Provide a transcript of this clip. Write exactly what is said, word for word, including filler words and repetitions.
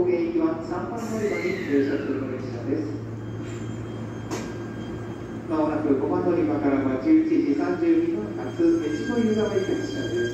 原行きはさんばん乗り場に停車する列車です。まもなくごばん乗り場からはじゅういちじさんじゅうにふん発越後湯沢行き発車です。